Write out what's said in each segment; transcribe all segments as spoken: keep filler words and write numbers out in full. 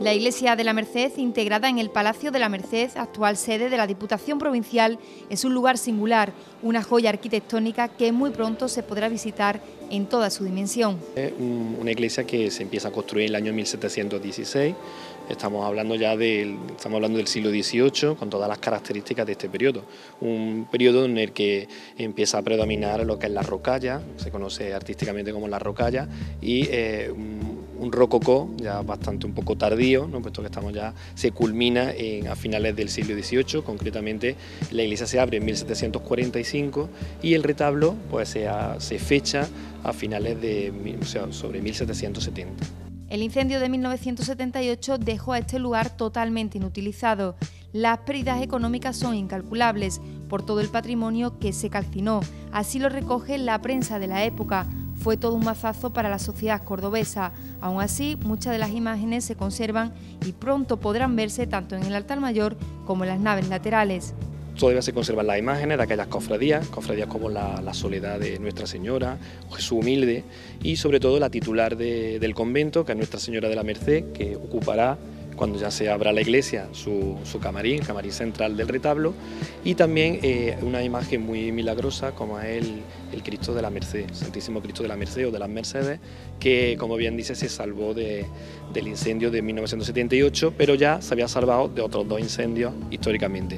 La iglesia de la Merced, integrada en el Palacio de la Merced, actual sede de la Diputación Provincial, es un lugar singular, una joya arquitectónica que muy pronto se podrá visitar en toda su dimensión. Es una iglesia que se empieza a construir en el año mil setecientos dieciséis, estamos hablando ya del, estamos hablando del siglo dieciocho, con todas las características de este periodo. Un periodo en el que empieza a predominar lo que es la rocalla, se conoce artísticamente como la rocalla, y eh, un, un rococó ya bastante un poco tardío, ¿no? Puesto que estamos ya, se culmina en, a finales del siglo dieciocho, concretamente la iglesia se abre en mil setecientos cuarenta y cinco y el retablo pues se, a, se fecha a finales de, o sea, sobre mil setecientos setenta. El incendio de mil novecientos setenta y ocho dejó a este lugar totalmente inutilizado. Las pérdidas económicas son incalculables por todo el patrimonio que se calcinó. Así lo recoge la prensa de la época. Fue todo un mazazo para la sociedad cordobesa. Aún así, muchas de las imágenes se conservan y pronto podrán verse tanto en el altar mayor como en las naves laterales. Todavía se conservan las imágenes de aquellas cofradías, cofradías como la, la Soledad de Nuestra Señora, Jesús Humilde y sobre todo la titular de, del convento, que es Nuestra Señora de la Merced, que ocupará, cuando ya se abra la iglesia, su, su camarín, el camarín central del retablo, y también eh, una imagen muy milagrosa como es el, el Cristo de la Merced, Santísimo Cristo de la Merced o de las Mercedes, que como bien dice se salvó de, del incendio de mil novecientos setenta y ocho, pero ya se había salvado de otros dos incendios históricamente.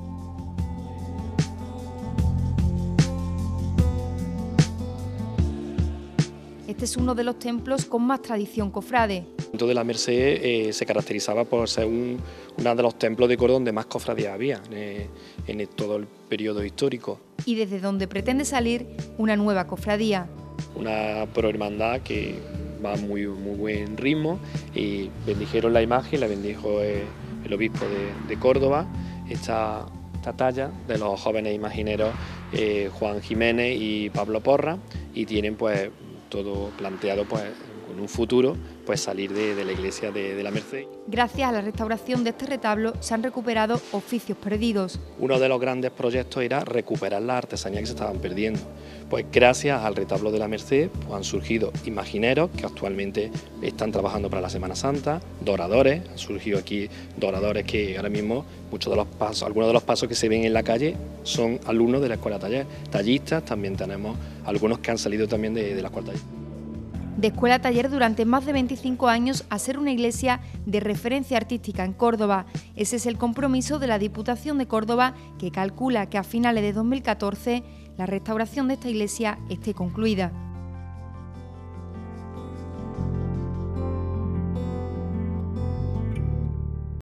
Este es uno de los templos con más tradición cofrade. El convento de la Merced eh, se caracterizaba por ser un, uno de los templos de Córdoba donde más cofradías había eh, en el, todo el periodo histórico. Y desde donde pretende salir una nueva cofradía. Una prohermandad que va a muy, muy buen ritmo y bendijeron la imagen, la bendijo el, el obispo de, de Córdoba, esta, esta talla de los jóvenes imagineros eh, Juan Jiménez y Pablo Porra, y tienen pues todo planteado pues en un futuro pues salir de, de la iglesia de, de la Merced. Gracias a la restauración de este retablo se han recuperado oficios perdidos. Uno de los grandes proyectos era recuperar las artesanías que se estaban perdiendo. Pues gracias al retablo de la Merced pues han surgido imagineros que actualmente están trabajando para la Semana Santa, doradores, han surgido aquí doradores que ahora mismo muchos de los pasos, algunos de los pasos que se ven en la calle son alumnos de la Escuela Taller, tallistas, también tenemos algunos que han salido también de, de la Escuela Taller. De Escuela Taller durante más de veinticinco años a ser una iglesia de referencia artística en Córdoba. Ese es el compromiso de la Diputación de Córdoba, que calcula que a finales de dos mil catorce la restauración de esta iglesia esté concluida.